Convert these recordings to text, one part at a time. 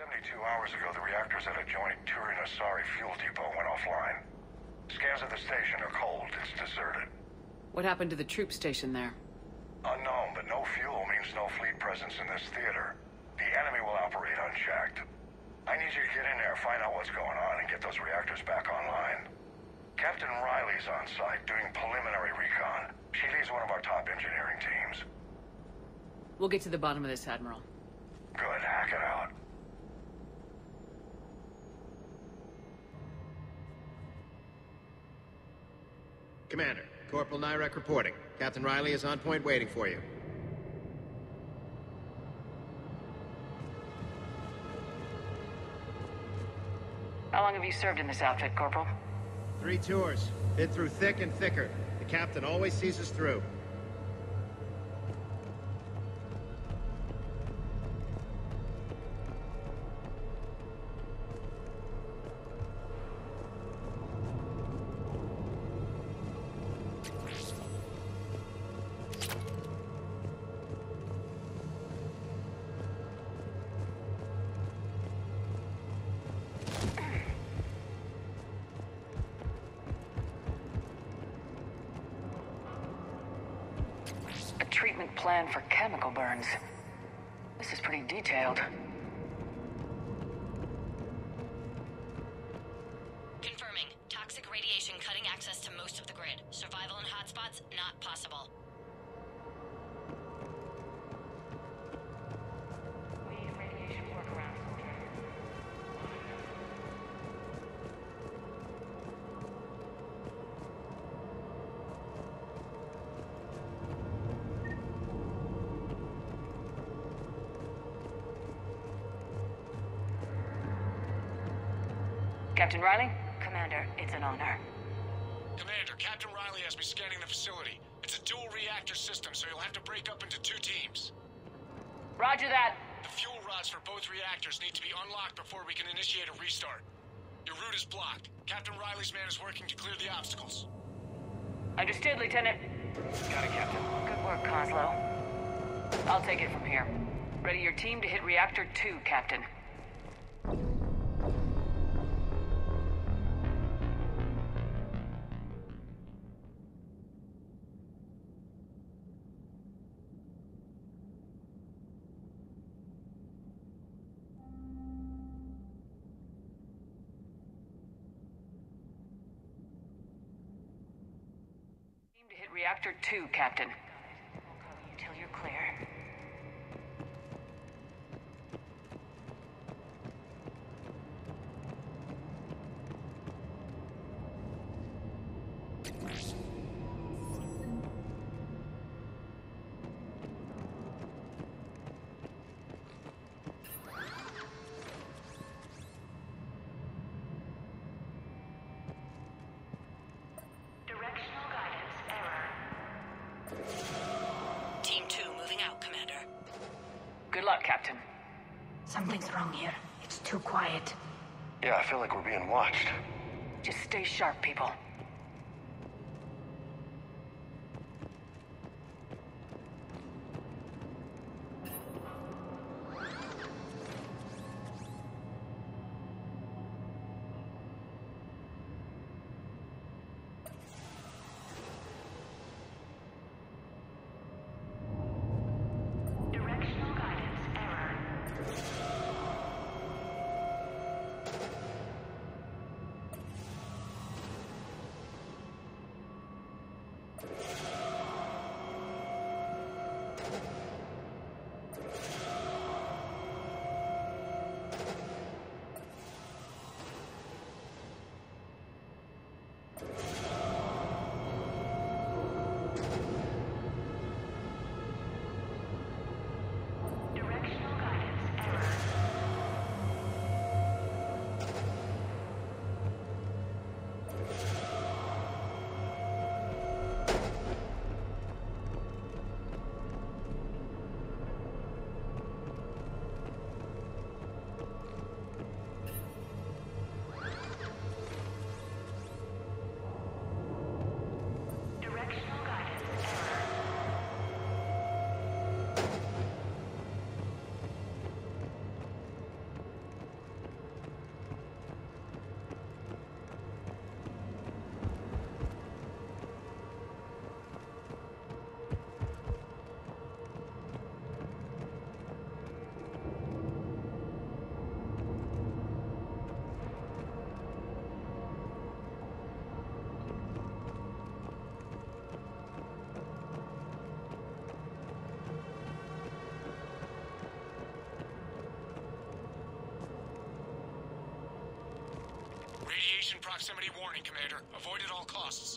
72 hours ago, the reactors at adjoining Turin-Asari fuel depot went offline. Scans of the station are cold. It's deserted. What happened to the troop station there? Unknown, but no fuel means no fleet presence in this theater. The enemy will operate unchecked. I need you to get in there, find out what's going on, and get those reactors back online. Captain Riley's on site doing preliminary recon. She leads one of our top engineering teams. We'll get to the bottom of this, Admiral. Good, hack it out. Commander, Corporal Nyrek reporting. Captain Riley is on point waiting for you. How long have you served in this outfit, Corporal? 3 tours. Been through thick and thicker. The captain always sees us through. Treatment plan for chemical burns. This is pretty detailed. Confirming. Toxic radiation cutting access to most of the grid. Survival in hotspots not possible. We need radiation workaround, soldier. Captain Riley? Commander, it's an honor. Commander, Captain Riley has me scanning the facility. It's a dual reactor system, so you'll have to break up into 2 teams. Roger that. The fuel rods for both reactors need to be unlocked before we can initiate a restart. Your route is blocked. Captain Riley's man is working to clear the obstacles. Understood, Lieutenant. Got it, Captain. Good work, Coslow. I'll take it from here. Ready your team to hit Reactor 2, Captain. Reactor 2, Captain. We'll cover you till you're clear. Team 2 moving out, Commander. Good luck, Captain. Something's wrong here. It's too quiet. Yeah, I feel like we're being watched. Just stay sharp, people. proximity warning, Commander. Avoid at all costs.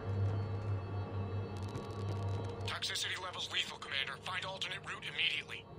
Toxicity levels lethal, Commander. Find alternate route immediately.